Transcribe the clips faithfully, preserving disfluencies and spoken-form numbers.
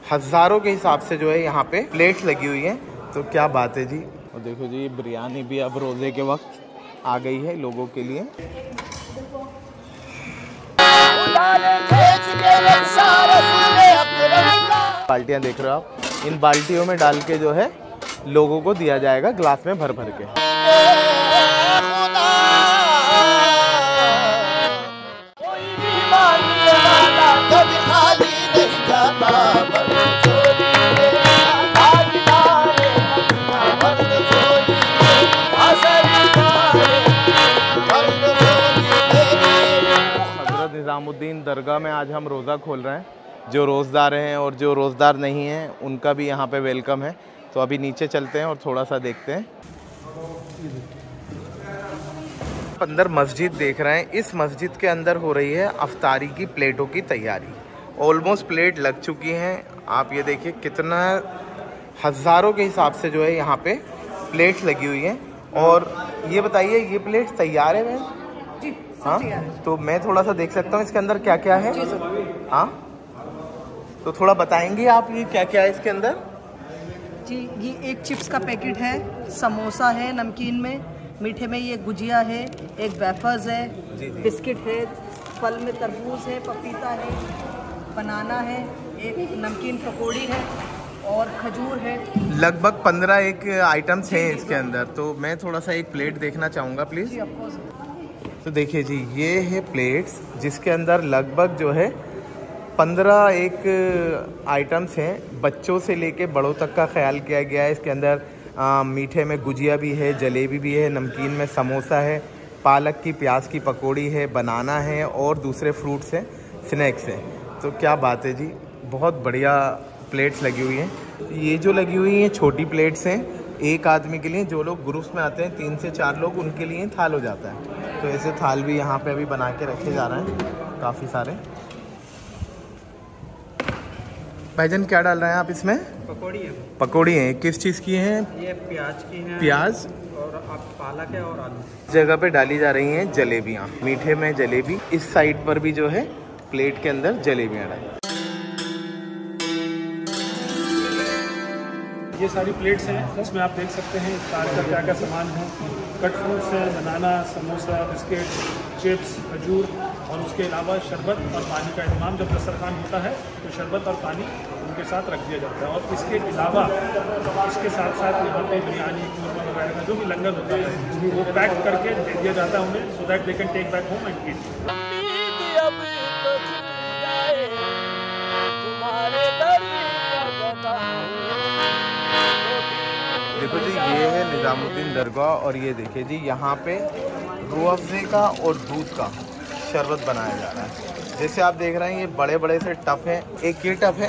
हज़ारों के हिसाब से जो है यहाँ पे प्लेट लगी हुई है। तो क्या बात है जी। और देखो जी, बिरयानी भी अब रोज़े के वक्त आ गई है लोगों के लिए। बाल्टियाँ देख रहे हो आप, इन बाल्टियों में डाल के जो है लोगों को दिया जाएगा ग्लास में भर भर के। हज़रत निज़ामुद्दीन दरगाह में आज हम रोज़ा खोल रहे हैं। जो रोज़दार हैं और जो रोज़दार नहीं हैं उनका भी यहाँ पे वेलकम है। तो अभी नीचे चलते हैं और थोड़ा सा देखते हैं। अंदर मस्जिद देख रहे हैं, इस मस्जिद के अंदर हो रही है अफ्तारी की प्लेटों की तैयारी। ऑलमोस्ट प्लेट लग चुकी हैं। आप ये देखिए कितना हज़ारों के हिसाब से जो है यहाँ पे प्लेट लगी हुई है। और ये बताइए, ये प्लेट तैयार है मैम जी? हाँ, तो मैं थोड़ा सा देख सकता हूँ इसके अंदर क्या क्या है? हाँ, तो थोड़ा बताएंगे आप ये क्या क्या है इसके अंदर? जी, ये एक चिप्स का पैकेट है, समोसा है नमकीन में, मीठे में ये गुजिया है, एक वेफर्स है, जी जी। बिस्किट है, फल में तरबूज है, पपीता है, बनाना है, एक नमकीन पकौड़ी है और खजूर है। लगभग पंद्रह एक आइटम्स हैं इसके अंदर। तो मैं थोड़ा सा एक प्लेट देखना चाहूँगा प्लीज़। Ji, of course. तो देखिए जी, ये है प्लेट्स जिसके अंदर लगभग जो है पंद्रह एक आइटम्स हैं। बच्चों से लेके बड़ों तक का ख्याल किया गया है। इसके अंदर आ, मीठे में गुजिया भी है, जलेबी भी है, नमकीन में समोसा है, पालक की प्याज की पकौड़ी है, बनाना है और दूसरे फ्रूट्स हैं, स्नैक्स हैं। तो क्या बात है जी, बहुत बढ़िया प्लेट्स लगी हुई हैं। ये जो लगी हुई हैं छोटी प्लेट्स हैं, एक आदमी के लिए। जो लोग ग्रुप्स में आते हैं तीन से चार लोग, उनके लिए थाल हो जाता है। तो ऐसे थाल भी यहाँ पे अभी बना के रखे जा रहे हैं काफ़ी सारे। भाईजान क्या डाल रहे हैं आप इसमें? पकौड़ी है। पकौड़ी है, किस चीज़ की हैं? ये प्याज की हैं। प्याज और आप पालक है और आलू। जगह पे डाली जा रही हैं जलेबियाँ, मीठे में जलेबी। इस साइड पर भी जो है प्लेट के अंदर जलेबियाँ डाली। ये सारी प्लेट्स हैं, इसमें आप देख सकते हैं इफ्तार का क्या क्या सामान है। कट फ्रूट्स है, बनाना, समोसा, बिस्किट, चिप्स, खजूर और उसके अलावा शरबत और पानी का इंतजाम। जब दस्तरखान होता है तो शरबत और पानी उनके साथ रख दिया जाता है। और इसके अलावा इसके साथ साथ यहाँ पे बिरयानी, क़ोरमा वगैरह का जो भी लंगर होता है वो पैक करके दे दिया जाता है उन्हें, so that they can take back home and eat. देखो जी, ये है निज़ामुद्दीन दरगाह। और ये देखिए जी, यहाँ पे रूह अफ़ज़े का और दूध का शरबत बनाया जा रहा है। जैसे आप देख रहे हैं ये बड़े बड़े से टप हैं। एक ये टप है।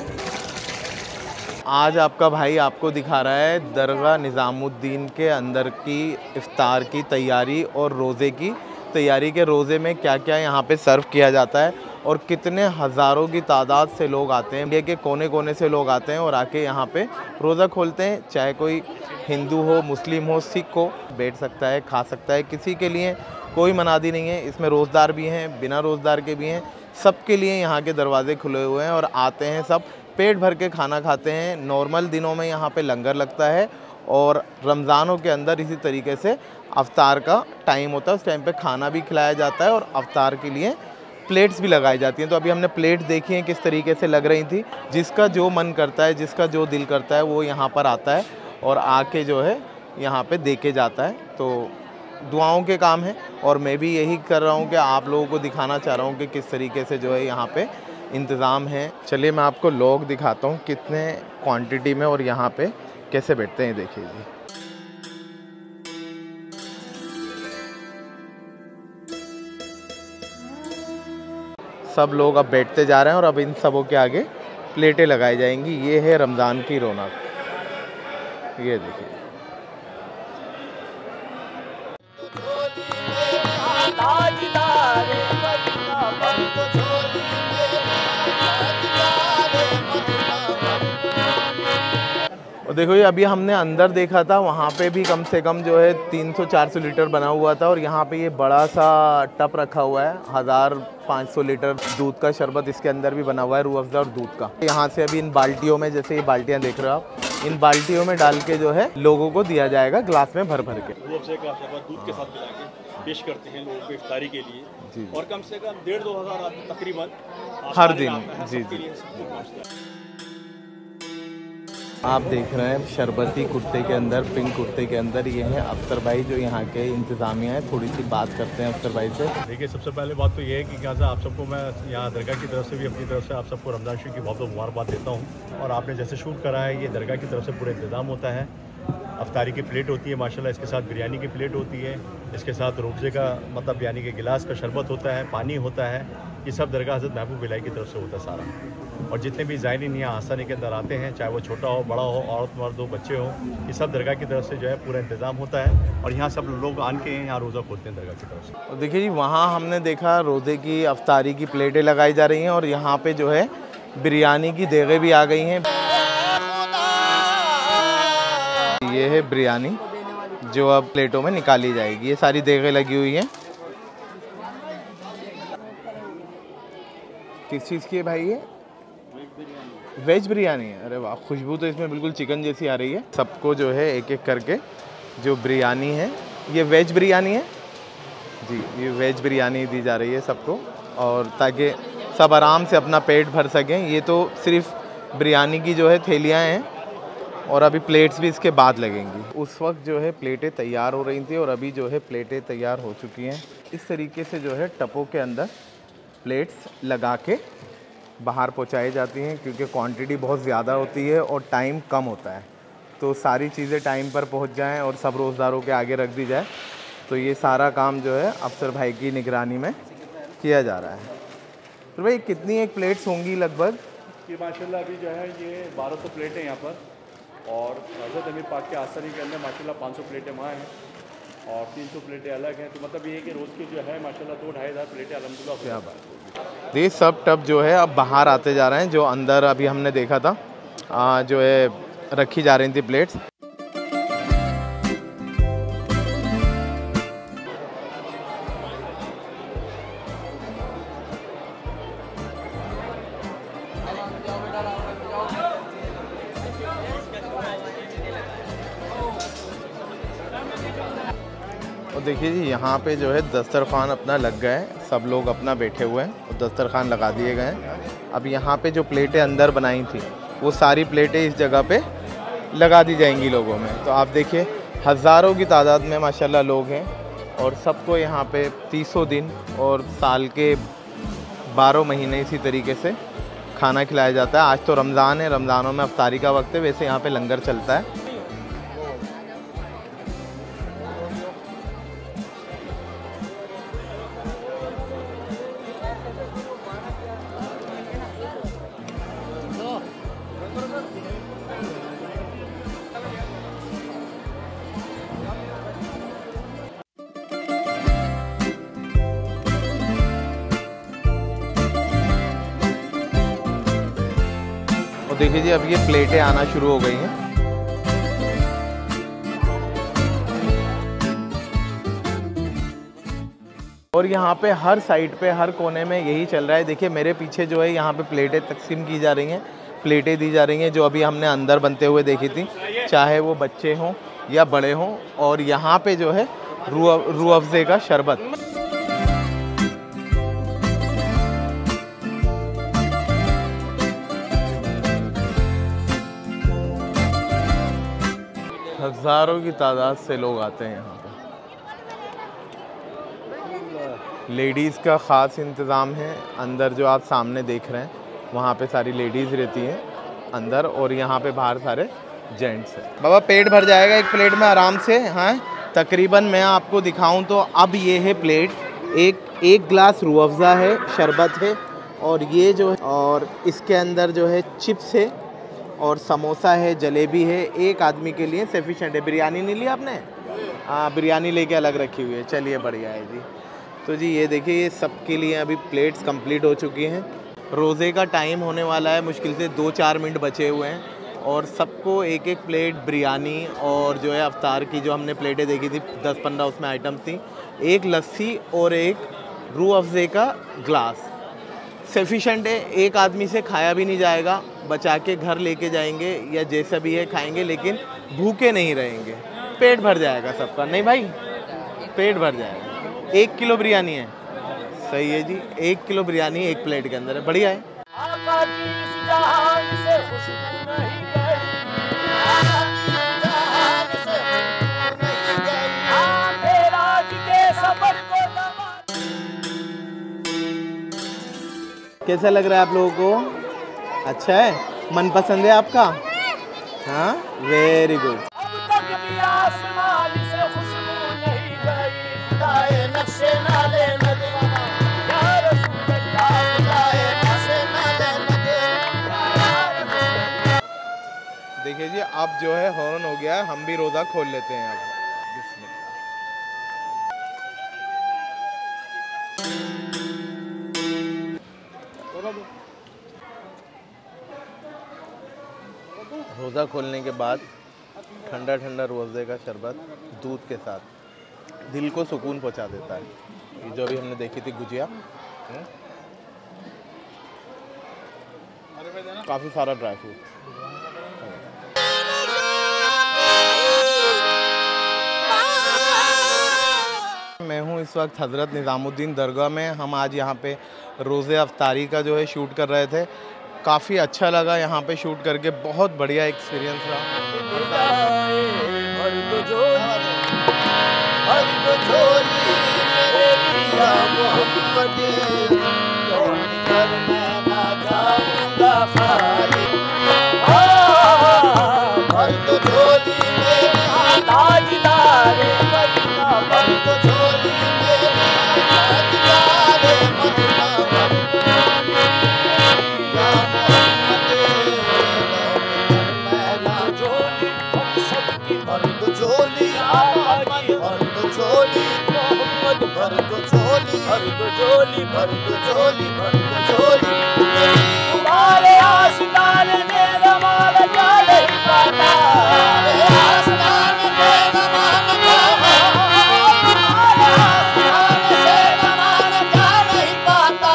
आज आपका भाई आपको दिखा रहा है दरगाह निज़ामुद्दीन के अंदर की इफ्तार की तैयारी और रोज़े की तैयारी के रोज़े में क्या क्या यहाँ पे सर्व किया जाता है और कितने हज़ारों की तादाद से लोग आते हैं। इंडिया के कोने कोने से लोग आते हैं और आके यहाँ पे रोज़ा खोलते हैं। चाहे कोई हिंदू हो, मुस्लिम हो, सिख हो, बैठ सकता है, खा सकता है। किसी के लिए कोई मनादी नहीं है। इसमें रोज़दार भी हैं, बिना रोज़दार के भी हैं। सबके लिए यहाँ के दरवाजे खुले हुए हैं और आते हैं सब, पेट भर के खाना खाते हैं। नॉर्मल दिनों में यहाँ पे लंगर लगता है और रमज़ानों के अंदर इसी तरीके से अफ्तार का टाइम होता है। उस टाइम पे खाना भी खिलाया जाता है और अफ्तार के लिए प्लेट्स भी लगाई जाती हैं। तो अभी हमने प्लेट देखी हैं किस तरीके से लग रही थी। जिसका जो मन करता है, जिसका जो दिल करता है वो यहाँ पर आता है और आके जो है यहाँ पे दे के जाता है। तो दुआओं के काम है और मैं भी यही कर रहा हूँ कि आप लोगों को दिखाना चाह रहा हूँ कि किस तरीके से जो है यहाँ पे इंतज़ाम है। चलिए मैं आपको लोग दिखाता हूँ कितने क्वांटिटी में और यहाँ पे कैसे बैठते हैं। देखिए जी, सब लोग अब बैठते जा रहे हैं और अब इन सबों के आगे प्लेटें लगाई जाएंगी। ये है रमज़ान की रौनक। ये देखिए, और देखो ये अभी हमने अंदर देखा था, वहाँ पे भी कम से कम जो है तीन सौ चार सौ लीटर बना हुआ था, और यहाँ पे ये बड़ा सा टप रखा हुआ है, हज़ार पाँच सौ लीटर दूध का शरबत इसके अंदर भी बना हुआ है, रूह अफ़ज़ा और दूध का। यहाँ से अभी इन बाल्टियों में, जैसे ये बाल्टियाँ देख रहे हो आप, इन बाल्टियों में डाल के जो है लोगों को दिया जाएगा ग्लास में भर भर के। रूह अफ़ज़ा का शरबत दूध के साथ मिला के पेश करते हैं लोगों को इफ्तारी के लिए, और कम से कम डेढ़ दो हज़ार आदमी तकरीबन हर दिन। जी जी, आप देख रहे हैं शरबती कुर्ते के अंदर, पिंक कुर्ते के अंदर ये है अफसर भाई जो यहाँ के इंतज़ामिया है। थोड़ी सी बात करते हैं अफसर भाई से। देखिए, सबसे पहले बात तो ये है कि क्या आप सबको मैं यहाँ दरगाह की तरफ से भी अपनी तरफ से आप सबको रमज़ान शरीफ की बहुत बहुत मुबारकबाद देता हूँ। और आपने जैसे शूट करा है, ये दरगाह की तरफ से पूरा इंतज़ाम होता है। अफ्तारी की प्लेट होती है माशाल्लाह, इसके साथ बिरयानी की प्लेट होती है, इसके साथ रूह का मतलब यानी कि गिलास का शरबत होता है, पानी होता है। ये सब दरगाह हज़रत महबूब इलाही की तरफ से होता है सारा। और जितने भी ज़ायरीन यहाँ आसानी के अंदर आते हैं, चाहे वो छोटा हो, बड़ा हो, औरत मर्द हो, बच्चे हो, ये सब दरगाह की तरफ से जो है पूरा इंतज़ाम होता है। और यहाँ सब लोग आन के यहाँ रोज़ा खोलते हैं दरगाह की तरफ से। और देखिए जी, वहाँ हमने देखा रोज़े की अफ्तारी की प्लेटें लगाई जा रही हैं, और यहाँ पे जो है बिरयानी की देगें भी आ गई हैं। ये है बिरयानी जो अब प्लेटों में निकाली जाएगी। ये सारी देगें लगी हुई हैं। किस चीज़ की है भाई ये? वेज बिरयानी है। अरे वाह, खुशबू तो इसमें बिल्कुल चिकन जैसी आ रही है। सबको जो है एक एक करके जो बिरयानी है, ये वेज बिरयानी है जी, ये वेज बिरयानी दी जा रही है सबको, और ताकि सब आराम से अपना पेट भर सकें। ये तो सिर्फ बिरयानी की जो है थैलियाँ हैं, और अभी प्लेट्स भी इसके बाद लगेंगी। उस वक्त जो है प्लेटें तैयार हो रही थी, और अभी जो है प्लेटें तैयार हो चुकी हैं। इस तरीके से जो है टपों के अंदर प्लेट्स लगा के बाहर पहुंचाई जाती हैं, क्योंकि क्वांटिटी बहुत ज़्यादा होती है और टाइम कम होता है। तो सारी चीज़ें टाइम पर पहुंच जाएं और सब रोज़दारों के आगे रख दी जाए। तो ये सारा काम जो है अफसर भाई की निगरानी में किया जा रहा है। तो भाई कितनी एक प्लेट्स होंगी लगभग? ये माशाल्लाह अभी जो है ये बारह सौ प्लेटें यहाँ पर, और हज़रत अमीर पाक के आसनी के अंदर माशाल्लाह पाँच सौ प्लेटें वहाँ हैं, और तीन सौ प्लेटें अलग हैं। तो मतलब ये है कि रोज़ की जो है माशाल्लाह दो ढाई हज़ार प्लेटें अल्हम्दुलिल्लाह। क्या बात है। ये सब टब जो है अब बाहर आते जा रहे हैं। जो अंदर अभी हमने देखा था आ, जो है रखी जा रही थी प्लेट्स। और देखिए जी, यहाँ पे जो है दस्तरखान अपना लग गए हैं, सब लोग अपना बैठे हुए हैं और दस्तरखान लगा दिए गए हैं। अब यहाँ पे जो प्लेटें अंदर बनाई थी, वो सारी प्लेटें इस जगह पे लगा दी जाएंगी लोगों में। तो आप देखिए हज़ारों की तादाद में माशाल्लाह लोग हैं, और सबको यहाँ पे तीसों दिन और साल के बारह महीने इसी तरीके से खाना खिलाया जाता है। आज तो रमज़ान है, रमज़ानों में अफ्तारी का वक्त है, वैसे यहाँ पे लंगर चलता है। और देखिए जी, अब ये प्लेटें आना शुरू हो गई हैं। और यहाँ पे हर साइड पे, हर कोने में यही चल रहा है। देखिए मेरे पीछे जो है यहाँ पे प्लेटें तकसीम की जा रही हैं, प्लेटें दी जा रही हैं जो अभी हमने अंदर बनते हुए देखी थी, चाहे वो बच्चे हों या बड़े हों। और यहाँ पे जो है रूह रूह अफ़ज़े का शरबत। हज़ारों की तादाद से लोग आते हैं यहाँ पर। लेडीज़ का ख़ास इंतज़ाम है अंदर, जो आप सामने देख रहे हैं वहाँ पे सारी लेडीज़ रहती हैं अंदर, और यहाँ पे बाहर सारे जेंट्स हैं। बाबा पेट भर जाएगा एक प्लेट में आराम से। हाँ, तकरीबन मैं आपको दिखाऊं तो अब ये है प्लेट, एक एक गिलास रूह अफ़ज़ा है, शरबत है, और ये जो है, और इसके अंदर जो है चिप्स है, और समोसा है, जलेबी है। एक आदमी के लिए सफिशेंट है। बिरयानी नहीं ली आपने? हाँ, बिरयानी लेके अलग रखी हुई है। चलिए बढ़िया है जी। तो जी ये देखिए, ये सब के लिए अभी प्लेट्स कंप्लीट हो चुकी हैं। रोज़े का टाइम होने वाला है, मुश्किल से दो चार मिनट बचे हुए हैं, और सबको एक एक प्लेट बिरयानी और जो है अफ्तार की जो हमने प्लेटें देखी थी दस पंद्रह उसमें आइटम्स थी, एक लस्सी और एक रूह अफ़ज़े का ग्लास सफिशेंट है। एक आदमी से खाया भी नहीं जाएगा, बचा के घर लेके जाएंगे या जैसा भी है खाएंगे, लेकिन भूखे नहीं रहेंगे, पेट भर जाएगा सबका। नहीं भाई, पेट भर जाएगा। एक किलो बिरयानी है, सही है जी, एक किलो बिरयानी एक प्लेट के अंदर है, बढ़िया है। कैसा लग रहा है आप लोगों को? अच्छा है, मनपसंद है आपका? हाँ, वेरी गुड। देखिए जी, अब जो है हॉर्न हो गया है, हम भी रोज़ा खोल लेते हैं अब। रोज़ा खोलने के बाद ठंडा ठंडा रूह अफ़ज़े का शरबत दूध के साथ दिल को सुकून पहुंचा देता है। ये जो अभी हमने देखी थी गुजिया, काफ़ी सारा ड्राई फ्रूट। मैं हूँ इस वक्त हज़रत निज़ामुद्दीन दरगाह में। हम आज यहाँ पे रोज़े अफ्तारी का जो है शूट कर रहे थे। काफ़ी अच्छा लगा यहाँ पे शूट करके, बहुत बढ़िया एक्सपीरियंस रहा। झोली भर दो झोली भर दो झोली तुम्हारे आशिकान ने रमान जाल ही पाता आशिकान ने रमान तुम्हारे आशिकान से रमान जाल ही पाता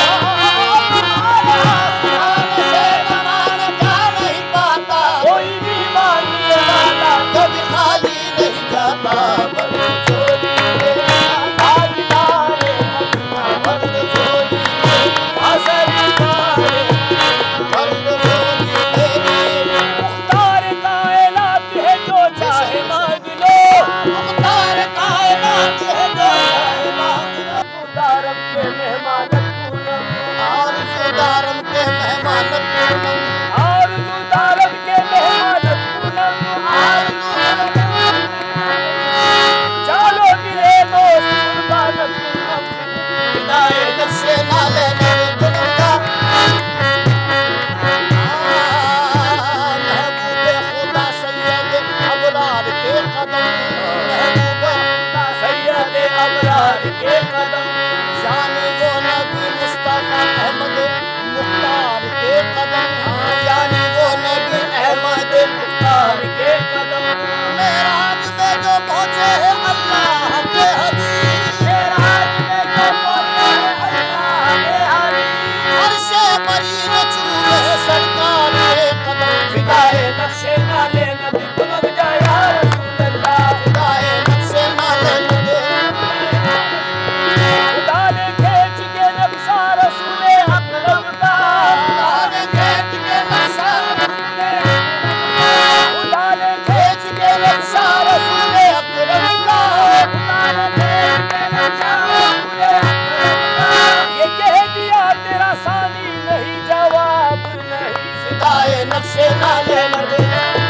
तुम्हारे आशिकान से रमान जाल ही पाता कोई भी मांगने वाला कभी खाली नहीं जाता। नक्शे नाले